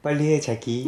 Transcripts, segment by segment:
빨리 해 자기.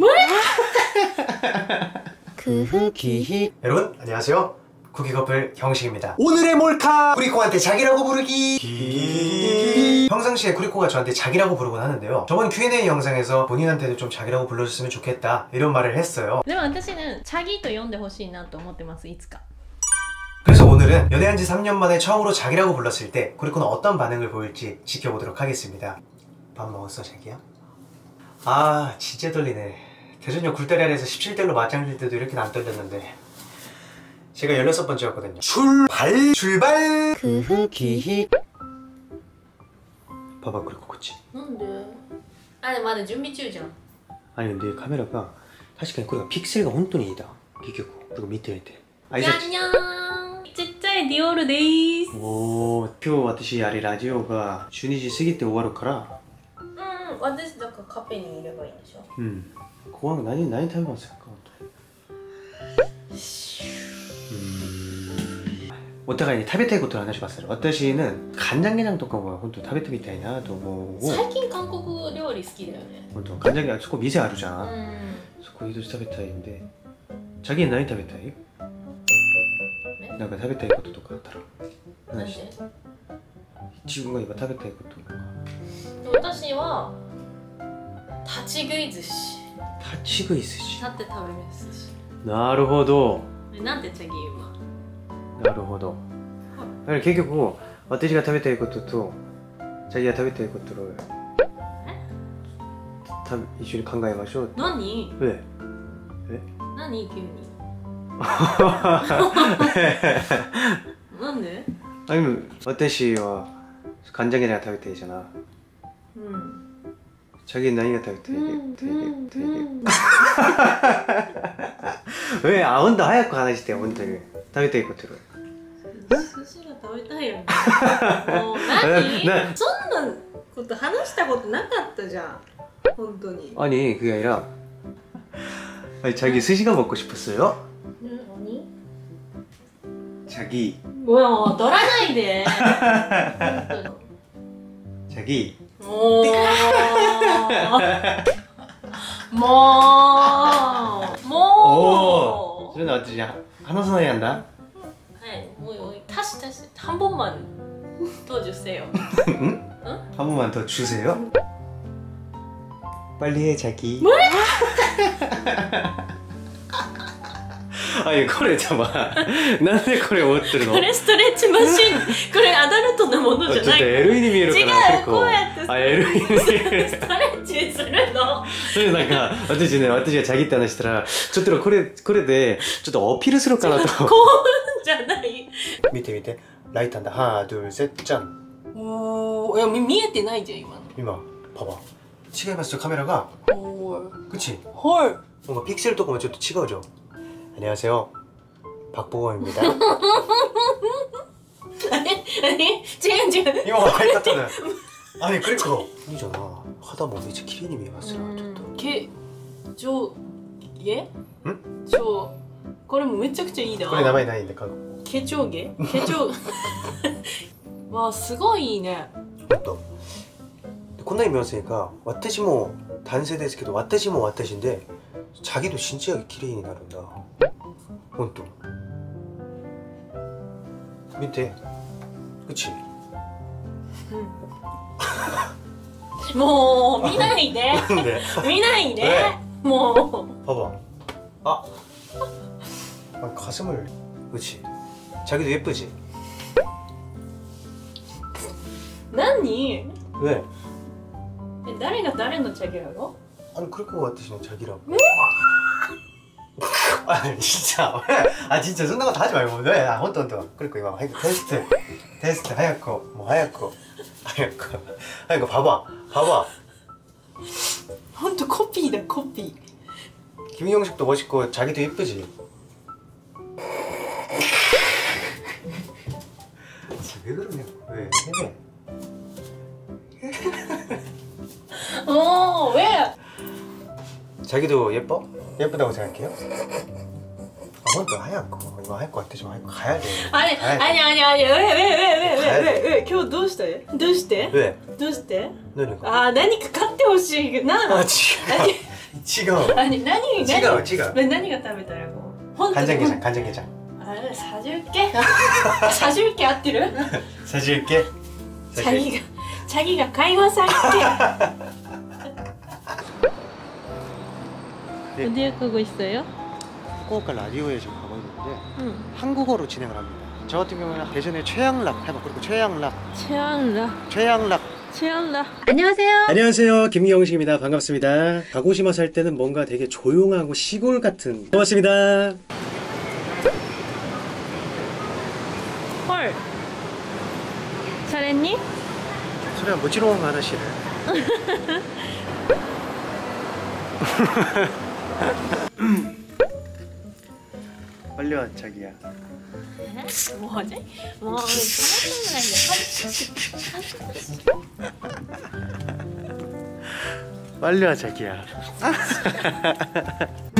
여러분 안녕하세요. 쿠키커플 경식입니다. 오늘의 몰카! 쿠리코한테 자기라고 부르기. 평상시에 쿠리코가 저한테 자기라고 부르곤 하는데요, 저번 Q&A 영상에서 본인한테도 좀 자기라고 불러줬으면 좋겠다 이런 말을 했어요. でも私は자기と呼んでほしいなと思ってます、いつか。 그래서 오늘은 연애한 지 3년 만에 처음으로 자기라고 불렀을 때 쿠리코는 어떤 반응을 보일지 지켜보도록 하겠습니다. 밥 먹었어 자기야? 아 진짜 떨리네. 대전역 굴다리 아래에서 17대로 맞짱 질 때도 이렇게는 안 떨렸는데. 제가 16번째였거든요. 출발! 쿠키. 봐봐 쿠리코 그치? なんで? 아, まだ準備中じゃん. 아니 근데 카메라가 사실これが 픽셀가 本当にいいだ結局. 이거見て 안녕. ちっちゃいディオールでーす. 오, 今日私あれラジオが12時過ぎて終わるから。 私だからカフェにいればいいんでしょ。 ご飯何食べますか？お互いに食べたいことを話します。私는간장게장とかも本当に食べてみたいなと思う。 最近韓国料理好きだよね。 本当간장게장そこ店あるじゃん。そこ一度食べたいんで。자기는何食べたい？なんか食べたいこととかあったら話して。自分が今食べたいこととか。 私は立ち食い寿司。 立ち食い寿司。 立って食べる寿司。 なるほど。 なんてチャギ今。 なるほど。だから結局私が食べたいこととチャギが食べたいことを一緒に考えましょう。 何？ え？ 何急に？なんで？ あの私は간장게장食べたいじゃな。자기는何が食べたい？왜? 아, 혼자早く話してよ、本当に。食べたいこと。 寿司が食べたいよね。もう何？そんなこと話したことなかったじゃん。本当に。 아니, 그게 아니라 아니, 자기 스시가 먹고 싶었어요? 아니? 자기. 뭐야, 떨어나야 돼. 자기. 오. 뭐. それで私話さないやんだ。 はい、もう다시 한 번만 더 주세요. 응? 한 번만 더 주세요. 빨리 해 자기. 뭐래? 아니, これ잠깐만. なんでこれ持ってるの? これストレッチマシン。これアダルトなものじゃない。 ちょっと LE に見えるかな。 違う、こうやってあ、LE に見える。 ストレッチするの。 それなんか私がチャギって話したらちょっとこれでちょっとアピールするかなと。 こうじゃない。 見てライターだ。ハードルセッチャン。 おお、いや見えてないじゃん今の。 今봐봐。違いますよカメラが。그치? 헐. 뭔가 픽셀とかもちょっと違うじゃん。 안녕하세요. 박보검입니다. 아니, 지금 이거 많이 같잖아. 아니 그러니까 이잖아. 하다 보면 이제 기린이 미웠어요. 개조개? 응? 저, これもめちゃくちゃいいな。 これ名前ないんで書く。 ケチョウゲ？ケチョウ。わあすごいいいね。 ほんと。こんなに見ませんか。私も男性ですけど、私も私인데 자기도 진짜 기레인이 나른다. 혼또. 밑에. 그치? もう見ないで。見ないで。もう。 봐봐. 아. 가슴을. 그치? 자기도 예쁘지? 何? 왜? 誰が誰のチャギラゴ? 아니 그렇고私の 자기라고. 아니 진짜 아 진짜そんなこと하지 말고 왜? 아 혼돈 그러니까 이거 테스트 하얗고 뭐 하얗고 봐봐 혼돈 코피다 코피. 김영식도 멋있고 자기도 예쁘지? 왜 그러냐고 왜? 왜? 자기도 예뻐? 예쁘다고 생각해요? 아, 혼자 하얗고 이거 할 것 같아. 좀 하얗고 가야 돼. 아니 왜? 今日どうした? 왜? どうして? 何か買ってほしいな。 あ、違う。 지금 何違う何が食べたらこう本当に 간장게장 간장게장 あれ사줄게 사줄게 合ってる 사줄게 자기가 가이와살게 네. 어디에 가고 있어요? 후쿠오카 라디오에 지금 가고 있는데 응. 한국어로 진행을 합니다. 저 같은 경우는 예전에 최양락 해봐. 그리고 최양락 최양락 안녕하세요, 김경식입니다. 반갑습니다. 가고시마 살 때는 뭔가 되게 조용하고 시골 같은. 고맙습니다. 헐 잘했니? 소리가 무지롱 하나씨를. 빨리 와 자기야. 뭐지? 뭐 빨리 와 자기야.